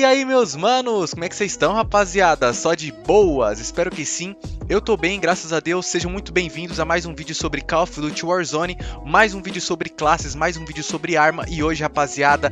E aí, meus manos, como é que vocês estão, rapaziada? Só de boas? Espero que sim. Eu tô bem, graças a Deus. Sejam muito bem-vindos a mais um vídeo sobre Call of Duty Warzone, mais um vídeo sobre classes, mais um vídeo sobre arma. E hoje, rapaziada,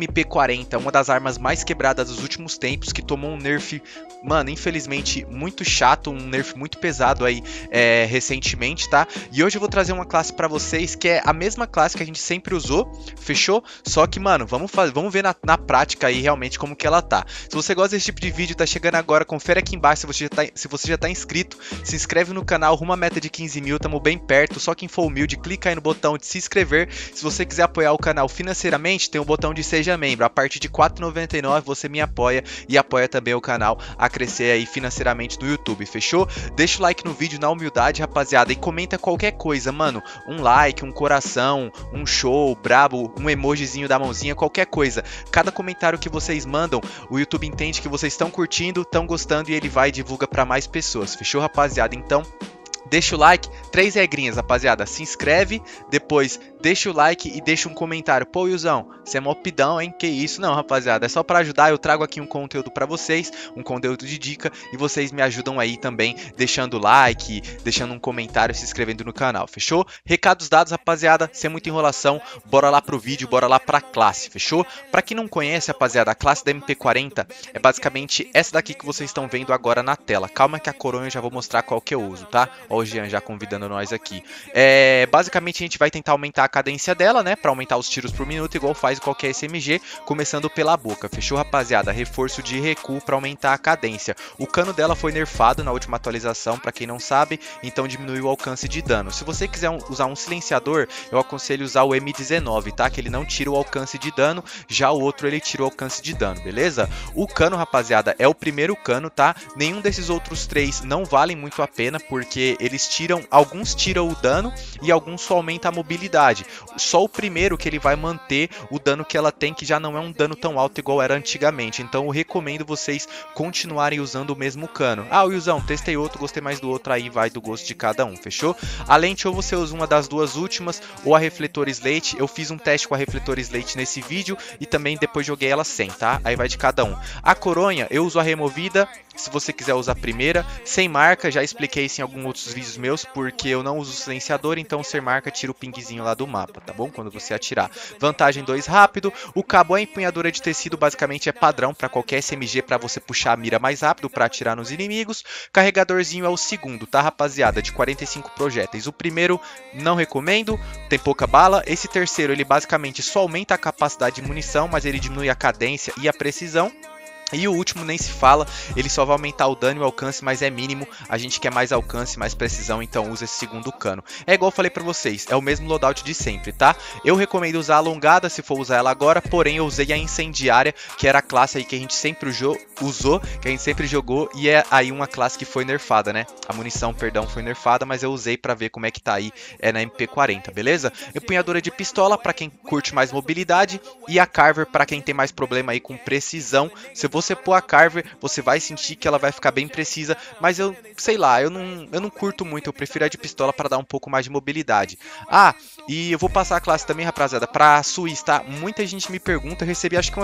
MP40, uma das armas mais quebradas dos últimos tempos, que tomou um nerf, mano, infelizmente muito chato, um nerf muito pesado aí recentemente, tá? E hoje eu vou trazer uma classe pra vocês que é a mesma classe que a gente sempre usou, fechou? Só que, mano, vamos ver na prática aí realmente como que ela tá. Se você gosta desse tipo de vídeo, tá chegando agora, confere aqui embaixo se você já tá inscrito, se inscreve no canal, rumo à meta de 15 mil, tamo bem perto. Só quem for humilde, clica aí no botão de se inscrever. Se você quiser apoiar o canal financeiramente, tem o botão de seja membro. A partir de R$ 4,99 você me apoia e apoia também o canal a crescer aí financeiramente no YouTube, fechou? Deixa o like no vídeo na humildade, rapaziada, e comenta qualquer coisa, mano. Um like, um coração, um show, brabo, um emojizinho da mãozinha, qualquer coisa. Cada comentário que vocês mandam, o YouTube entende que vocês estão curtindo, estão gostando e ele vai e divulga para mais pessoas, fechou, rapaziada? Então, deixa o like, 3 regrinhas, rapaziada. Se inscreve, depois deixa o like e deixa um comentário. Pô, Wilson, você é mó pidão, hein? Que isso? Não, rapaziada, é só pra ajudar. Eu trago aqui um conteúdo pra vocês, um conteúdo de dica, e vocês me ajudam aí também, deixando like, deixando um comentário, se inscrevendo no canal, fechou? Recados dados, rapaziada, sem muita enrolação, bora lá pro vídeo, bora lá pra classe, fechou? Pra quem não conhece, rapaziada, a classe da MP40 é basicamente essa daqui que vocês estão vendo agora na tela. Calma que a coronha eu já vou mostrar qual que eu uso, tá? Ó o Jean já convidando nós aqui. Basicamente a gente vai tentar aumentar a cadência dela, né, para aumentar os tiros por minuto, igual faz qualquer SMG, começando pela boca, fechou, rapaziada? Reforço de recuo para aumentar a cadência. O cano dela foi nerfado na última atualização, para quem não sabe, então diminuiu o alcance de dano. Se você quiser usar um silenciador, eu aconselho usar o M19, tá? Que ele não tira o alcance de dano, já o outro ele tira o alcance de dano, beleza? O cano, rapaziada, é o primeiro cano, tá? Nenhum desses outros três não valem muito a pena, porque eles tiram, alguns tiram o dano e alguns só aumentam a mobilidade. Só o primeiro que ele vai manter o dano que ela tem, que já não é um dano tão alto igual era antigamente. Então eu recomendo vocês continuarem usando o mesmo cano. Ah, Wilson, testei outro, gostei mais do outro, aí vai do gosto de cada um, fechou? A lente, ou você usa uma das duas últimas, ou a refletor slate. Eu fiz um teste com a refletor slate nesse vídeo e também depois joguei ela sem, tá? Aí vai de cada um. A coronha, eu uso a removida, se você quiser usar a primeira, sem marca, já expliquei isso em alguns outros vídeos meus, porque eu não uso silenciador, então sem marca tira o pingzinho lá do mapa, tá bom? Quando você atirar. Vantagem 2, rápido. O cabo é empunhadura de tecido, basicamente é padrão para qualquer SMG, para você puxar a mira mais rápido, para atirar nos inimigos. Carregadorzinho é o segundo, tá, rapaziada? De 45 projéteis. O primeiro não recomendo, tem pouca bala. Esse terceiro, ele basicamente só aumenta a capacidade de munição, mas ele diminui a cadência e a precisão. E o último nem se fala, ele só vai aumentar o dano e o alcance, mas é mínimo. A gente quer mais alcance, mais precisão, então usa esse segundo cano. É igual eu falei pra vocês, é o mesmo loadout de sempre, tá? Eu recomendo usar a alongada se for usar ela agora, porém eu usei a incendiária, que era a classe aí que a gente sempre usou, que a gente sempre jogou, e é aí uma classe que foi nerfada, né? A munição, perdão, foi nerfada, mas eu usei pra ver como é que tá aí na MP40, beleza? Empunhadora de pistola pra quem curte mais mobilidade, e a Carver pra quem tem mais problema aí com precisão. Se você pôr a Carver, você vai sentir que ela vai ficar bem precisa, mas eu, sei lá, eu não curto muito, eu prefiro a de pistola para dar um pouco mais de mobilidade. Ah, e eu vou passar a classe também, rapaziada, pra Suíça, tá? Muita gente me pergunta, eu recebi, acho que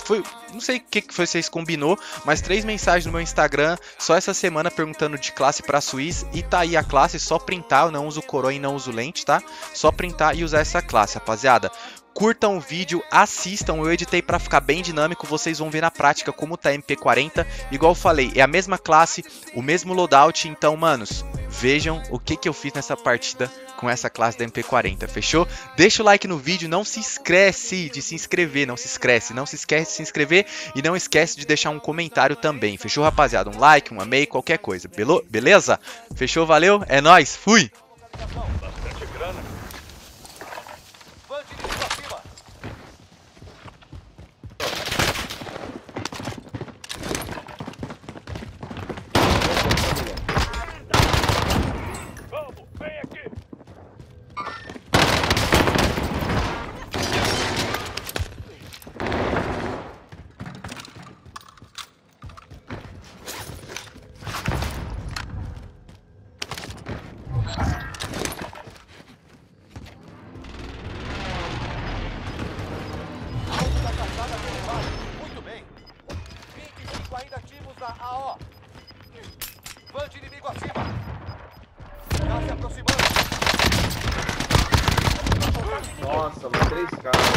não sei o que foi, vocês combinou, mas 3 mensagens no meu Instagram, só essa semana, perguntando de classe pra Suíça, e tá aí a classe, só printar, eu não uso coronha e não uso lente, tá? Só printar e usar essa classe, rapaziada. Curtam o vídeo, assistam, eu editei para ficar bem dinâmico, vocês vão ver na prática como tá a MP40. Igual eu falei, é a mesma classe, o mesmo loadout, então, manos, vejam o que eu fiz nessa partida com essa classe da MP40, fechou? Deixa o like no vídeo, não se esquece de se inscrever, não se esquece de se inscrever e não esquece de deixar um comentário também, fechou, rapaziada? Um like, um amei, qualquer coisa, beleza? Fechou, valeu, é nóis, fui!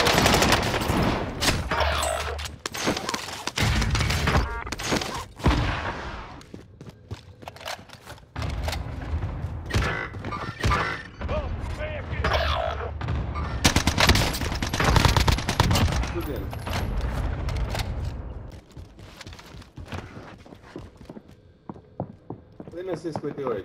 Vem na C58.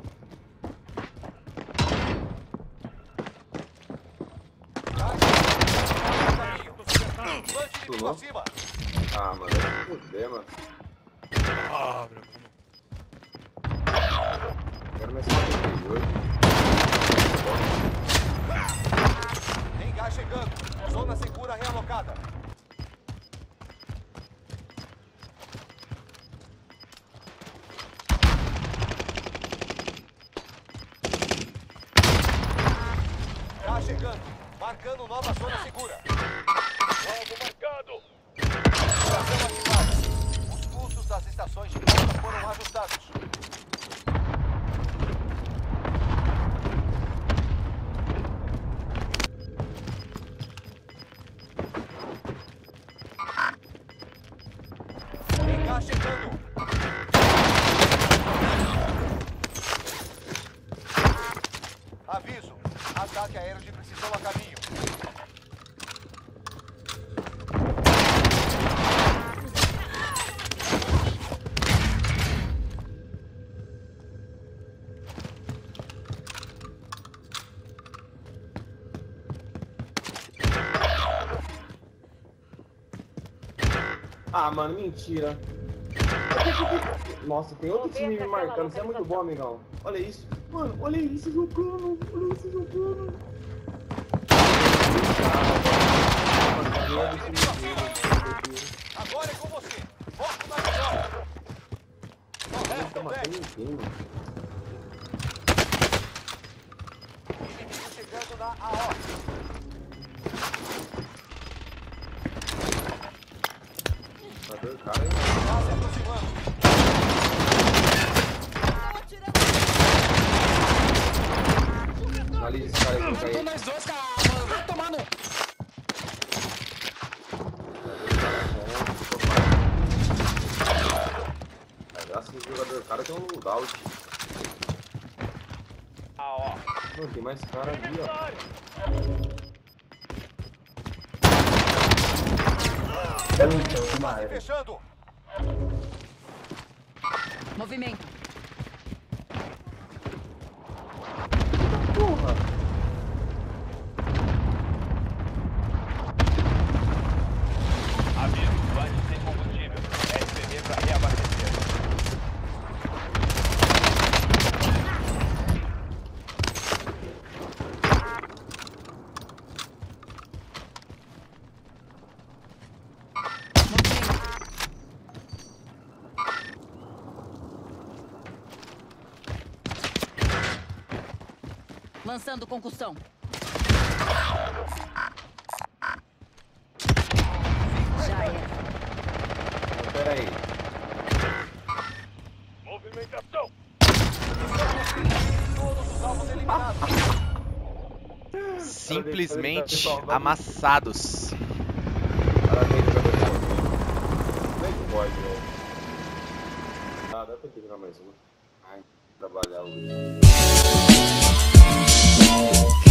Pulou? Ah, mano, é fuder, mano. Ah, meu. Quero mais 58. Tem gás chegando. Zona segura realocada. Gás chegando. Marcando nova zona segura. Alvo marcado. Estação ativada. Os custos das estações de volta foram ajustados. Tem gás chegando. Aviso. Ataque aéreo de precisão a caminho. Ah, mano, mentira. Nossa, tem outro time me marcando. Você é muito bom, amigão. Olha isso. Mano, olha isso jogando. Olha isso jogando. Agora é com você. Foco na vitória. Não tá matando ninguém. Inimigo chegando na AO. Tá doido, cara, hein? Tá se aproximando. Analisa esse cara aí que caiu. Nós dois, cara, mano, vai tomar no... Graças ao jogador, o cara tem um loadout. Não, tem mais cara ali, ó. Fechando. Movimento. Porra! Aviso, plante sem combustível. SPV para reabastecer. Lançando concussão. Já é. Pera aí. Movimentação. Todos os alvos eliminados. Simplesmente amassados. Parabéns, jogador. Como é que pode, velho? Ah, dá pra ter que jogar mais uma. Ai, trabalhar hoje.